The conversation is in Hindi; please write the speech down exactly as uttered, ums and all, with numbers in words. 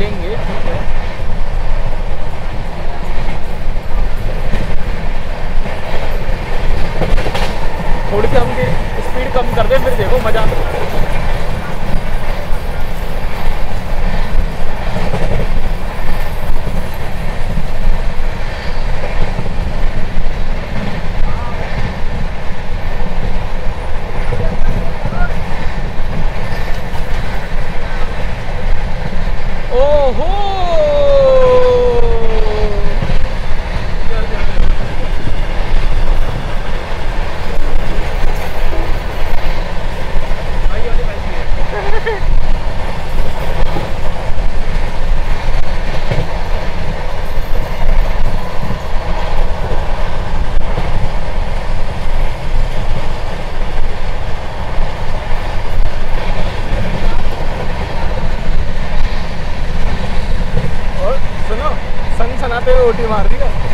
लेंगे, ठीक है। थोड़ी सी हम स्पीड कम कर दें, फिर देखो मज़ा। ओहो सनाते हुए ओटी मार दी।